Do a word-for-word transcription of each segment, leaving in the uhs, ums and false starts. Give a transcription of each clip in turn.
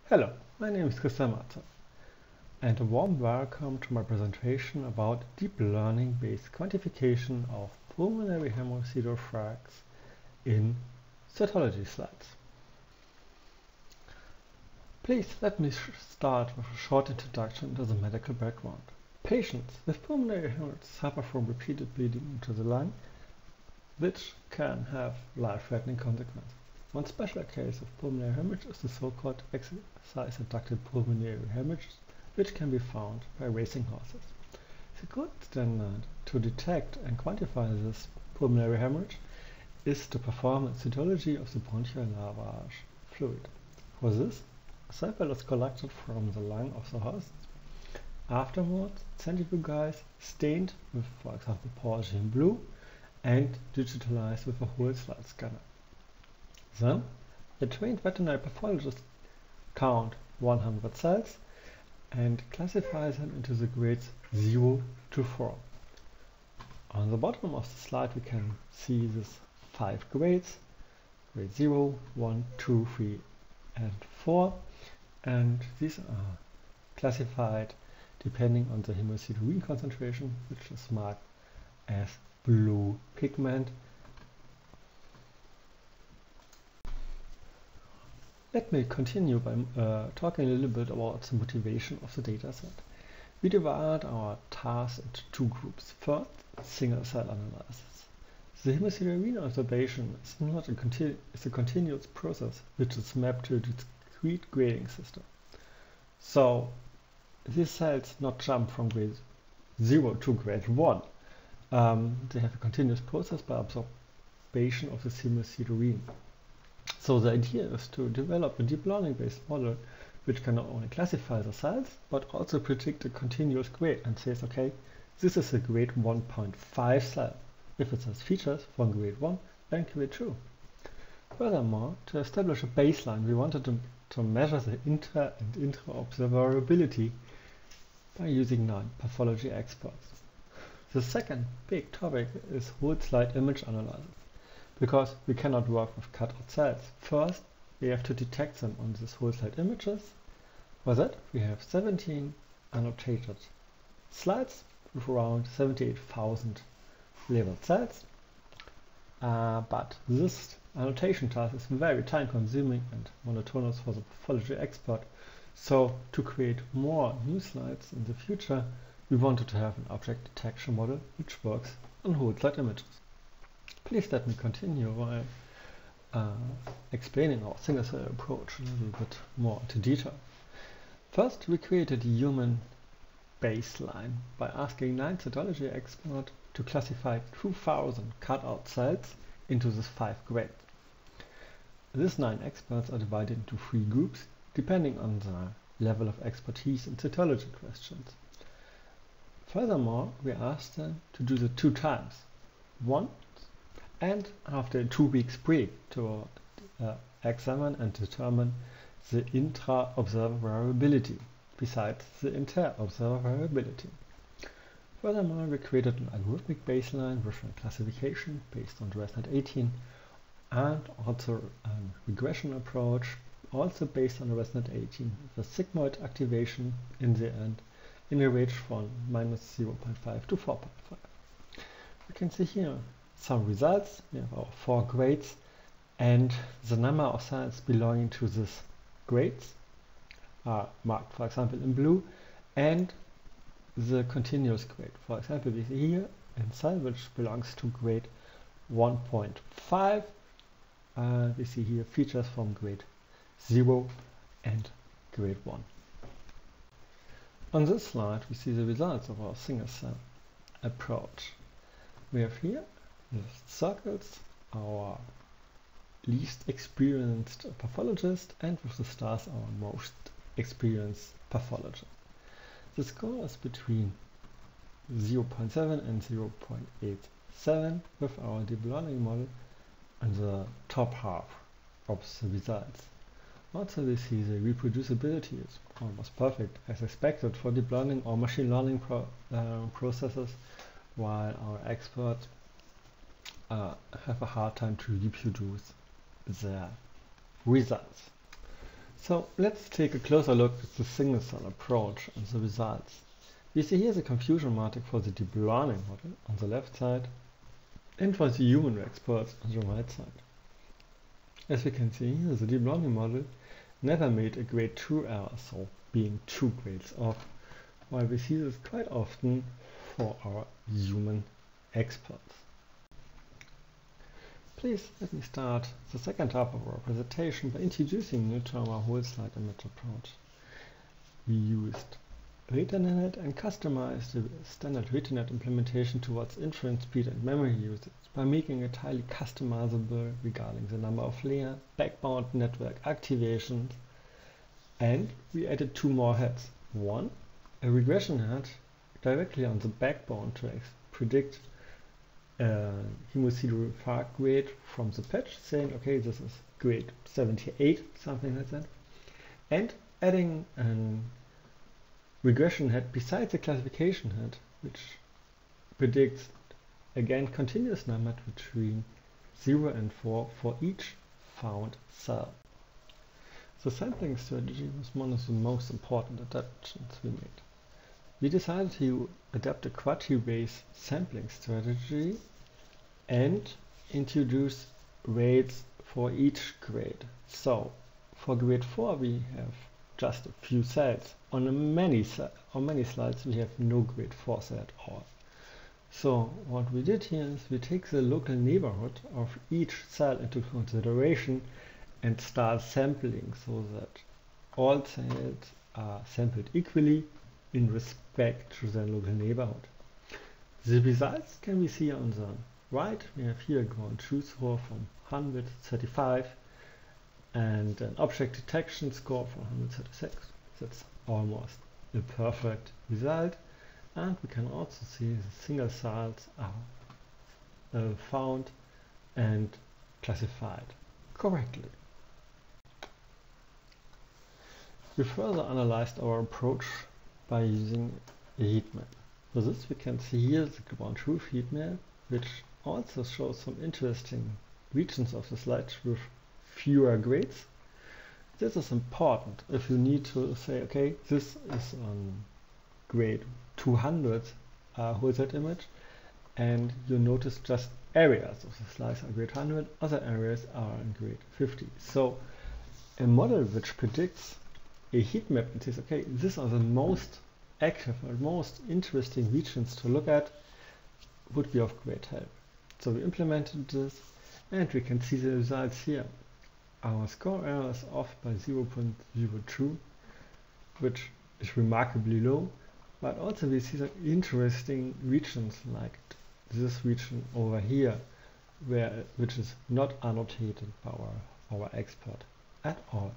Hello, my name is Christian Marzer, and a warm welcome to my presentation about deep learning-based quantification of pulmonary hemopseudophrax in cytology slides. Please let me start with a short introduction to the medical background. Patients with pulmonary hemorrhage suffer from repeated bleeding into the lung, which can have life-threatening consequences. One special case of pulmonary hemorrhage is the so-called exercise-induced pulmonary hemorrhage, which can be found by racing horses. The gold standard to detect and quantify this pulmonary hemorrhage is to perform a cytology of the bronchial lavage fluid. For this, a sample is collected from the lung of the host. Afterwards, centrifuges stained with, for example, Porcine blue and digitalized with a whole slide scanner. Then, a trained veterinary pathologist count one hundred cells and classify them into the grades zero to four. On the bottom of the slide we can see these five grades, grade zero, one, two, three and four, and these are classified depending on the hemosiderine concentration, which is marked as blue pigment. Let me continue by uh, talking a little bit about the motivation of the dataset. We divide our tasks into two groups. First, single-cell analysis. The hemosiderine observation is not a, continu is a continuous process which is mapped to a discrete grading system. So these cells not jump from grade zero to grade one. Um, they have a continuous process by observation of the hemosiderine. So the idea is to develop a deep learning-based model which can not only classify the cells, but also predict a continuous grade and says, okay, this is a grade one point five cell. If it has features from grade one, then grade two. Furthermore, to establish a baseline, we wanted to, to measure the intra and intra-observability by using nine pathology experts. The second big topic is whole slide image analysis, because we cannot work with cut-out cells. First, we have to detect them on these whole slide images. For that, we have seventeen annotated slides with around seventy-eight thousand labeled cells. Uh, but this annotation task is very time-consuming and monotonous for the pathology expert. So, to create more new slides in the future, we wanted to have an object detection model which works on whole slide images. Please let me continue by uh, explaining our single-cell approach a little bit more into detail. First, we created a human baseline by asking nine cytology experts to classify two thousand cut-out cells into these five grades. These nine experts are divided into three groups, depending on the level of expertise in cytology questions. Furthermore, we asked them to do the two times, one and after a two weeks break to uh, examine and determine the intra-observer variability besides the inter-observer variability. Furthermore, we created an algorithmic baseline with a classification based on ResNet eighteen and also a regression approach also based on ResNet eighteen with a sigmoid activation in the end in a range from minus zero point five to four point five. You can see here some results. We have our four grades and the number of cells belonging to these grades are marked, for example, in blue, and the continuous grade. For example, we see here in cell which belongs to grade one point five. Uh, we see here features from grade zero and grade one. On this slide, we see the results of our single cell approach. We have here the circles our least experienced pathologist and with the stars our most experienced pathologist. The score is between zero point seven and zero point eight seven with our deep learning model in the top half of the results. Also, we see the reproducibility is almost perfect as expected for deep learning or machine learning pro uh, processes, while our experts uh, have a hard time to reproduce their results. So let's take a closer look at the single cell approach and the results. We see here the confusion matrix for the deep learning model on the left side and for the human experts on the right side. As we can see here, the deep learning model never made a grade two error, so being two grades off, while we see this quite often for our human experts. Please let me start the second half of our presentation by introducing you to our whole slide image approach. We used RetaNet and customized the standard RetaNet implementation towards inference speed and memory usage by making it highly customizable regarding the number of layer, backbone network activations, and we added two more heads. One, a regression head directly on the backbone to predict uh, hemosideral infarct grade from the patch, saying, okay, this is grade seventy-eight, something like that, and adding an regression head besides the classification head, which predicts again continuous number between zero and four for each found cell. The sampling strategy was one of the most important adaptations we made. We decided to adapt a quadtree-based sampling strategy and introduce weights for each grade. So for grade four we have just a few cells. On many, on many slides we have no grade four cell at all. So what we did here is we take the local neighborhood of each cell into consideration and start sampling so that all cells are sampled equally in respect to their local neighborhood. The results can we see on the right. We have here a ground truth score from one hundred thirty-five and an object detection score from one hundred thirty-six. That's almost a perfect result. And we can also see the single cells are uh, found and classified correctly. We further analyzed our approach by using a heat map. For this we can see here the ground truth heat map, which also shows some interesting regions of the slide with fewer grades. This is important if you need to say, okay, this is on grade two hundred uh, whole set image, and you notice just areas of the slice are grade one hundred, other areas are in grade fifty. So a model which predicts a heat map and says, okay, these are the most active or most interesting regions to look at, would be of great help. So we implemented this and we can see the results here. Our score error is off by zero point zero two, which is remarkably low, but also we see some interesting regions like this region over here, where which is not annotated by our, our expert at all.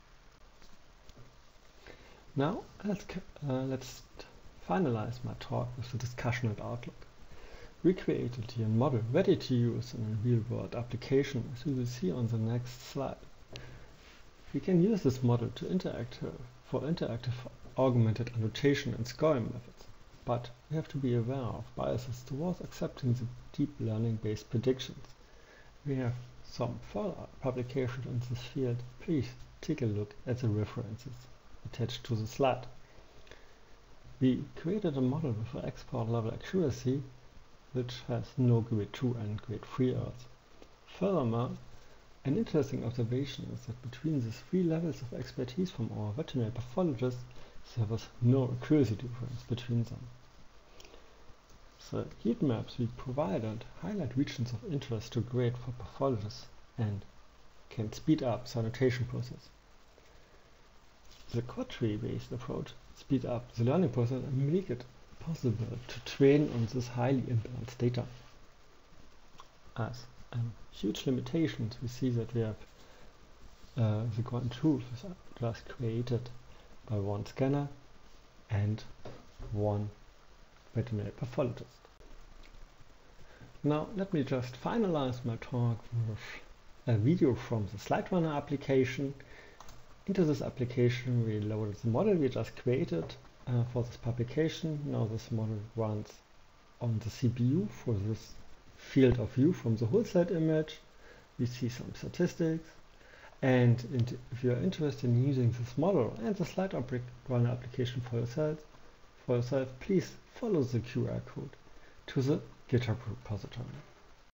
Now let's, uh, let's finalize my talk with the discussion and outlook. We created here a model ready to use in a real-world application, as we will see on the next slide. We can use this model to interact uh, for interactive augmented annotation and scoring methods, but we have to be aware of biases towards accepting the deep learning-based predictions. We have some further publications in this field. Please take a look at the references attached to the slide. We created a model with an expert level accuracy which has no grade two and grade three errors. Furthermore, an interesting observation is that between the three levels of expertise from our veterinary pathologists, there was no accuracy difference between them. The heat maps we provided highlight regions of interest to grade for pathologists and can speed up the annotation process. The quadtree-based approach speeds up the learning process and make it possible to train on this highly imbalanced data. As um, huge limitations, we see that we have uh, the ground truth is just created by one scanner and one veterinary pathologist. Now let me just finalize my talk with a video from the Slide Runner application. Into this application we loaded the model we just created uh, for this publication. Now this model runs on the C P U for this field of view from the whole slide image. We see some statistics And if you are interested in using this model and the slide object runner application for yourself, for yourself, please follow the Q R code to the GitHub repository.